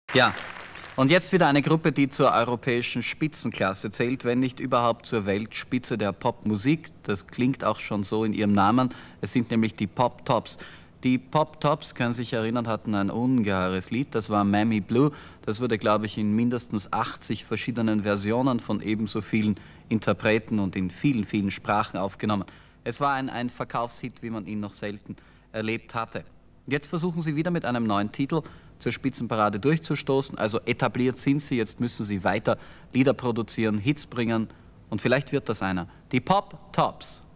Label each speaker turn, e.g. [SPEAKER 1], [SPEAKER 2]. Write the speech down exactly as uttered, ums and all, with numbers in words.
[SPEAKER 1] Ja, und jetzt wieder eine Gruppe, die zur europäischen Spitzenklasse zählt, wenn nicht überhaupt zur Weltspitze der Popmusik. Das klingt auch schon so in ihrem Namen. Es sind nämlich die Pop Tops. Die Pop Tops, können Sie sich erinnern, hatten ein ungeheures Lied, das war Mammy Blue. Das wurde, glaube ich, in mindestens achtzig verschiedenen Versionen von ebenso vielen Interpreten und in vielen, vielen Sprachen aufgenommen. Es war ein, ein Verkaufshit, wie man ihn noch selten erlebt hatte. Jetzt versuchen Sie wieder mit einem neuen Titel zur Spitzenparade durchzustoßen. Also etabliert sind Sie, jetzt müssen Sie weiter Lieder produzieren, Hits bringen und vielleicht wird das einer. Die Pop Tops.